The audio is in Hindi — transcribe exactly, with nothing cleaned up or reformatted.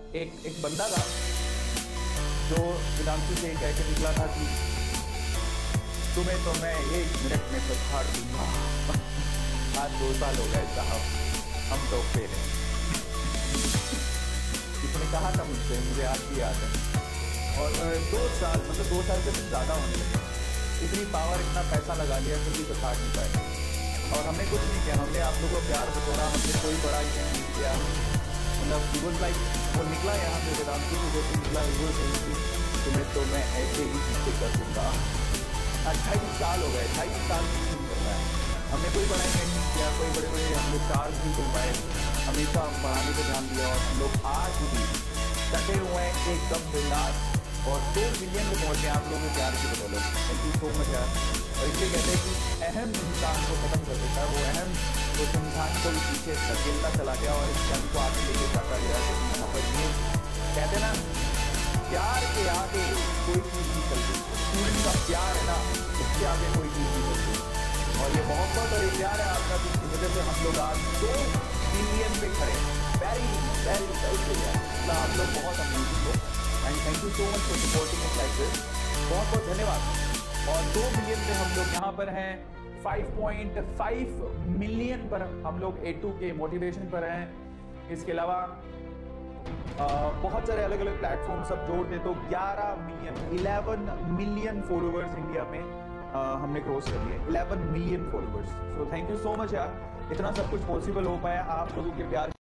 एक एक बंदा था जो वेदांतु से कह के निकला था कि तुम्हें तो मैं एक मिनट में पछाड़ दूंगा। आज दो साल हो गए साहब, हम तो फेल हैं। इसने कहा था मुझसे, मुझे आज भी याद है। और दो साल मतलब दो साल से कुछ ज़्यादा होने लगे, इतनी पावर इतना पैसा लगा लिया फिर भी पछाड़ नहीं पाए। और हमने कुछ नहीं किया, हमने आप लोगों को प्यार बतौरा, हमने कोई बड़ा नहीं किया। मतलब इट वाज लाइक वो निकला यहाँ पे वेदांतु जो निकला वो सही थी, तुम्हें तो मैं ऐसे ही पीछे कर दूंगा। अट्ठाईस साल हो गए, अट्ठाईस साल नहीं कर रहा है। हमने कोई बड़ा नहीं किया, कोई बड़े बड़े हम लोग चार्ज नहीं कर पाए, हमेशा पढ़ाने पर ध्यान दिया। और हम लोग आज भी डटे हुए हैं एकदम बिंदास और दो मिलियन में पहुंचे आप लोगों के प्यार की बदौलत। थैंक यू सो मच यार। और इसलिए कहते हैं कि अहम इंसान को खत्म कर देता है, वो अहम उस इंसान को भी पीछे धकेलता चला गया और इस जंग को आगे लेके जाता गया। कहते हैं ना, प्यार के आगे कोई चीज़ नहीं चलती, स्टूडेंट का प्यार है ना, उसके आगे कोई चीज़ नहीं चलती। और ये मोहब्बत और ये प्यार है आपका, जिसकी वजह से हम लोग आज दो मिलियन पे खड़े। वेरी वेरी वेरी आप लोग बहुत अमेजिंग हो and thank you so much for supporting us like this. बहुत बहुत धन्यवाद। और दो मिलियन पे हम लोग यहाँ पर हैं, फाइव पॉइंट फाइव मिलियन पर हम लोग ए टू के मोटिवेशन पर हैं। इसके अलावा आ, बहुत सारे अलग अलग प्लेटफॉर्म सब जोड़ दे तो ग्यारह million eleven million followers India में आ, हमने क्रॉस कर लिए, eleven million followers. So thank you so much यार, इतना सब कुछ पॉसिबल हो पाया आप लोगों के प्यार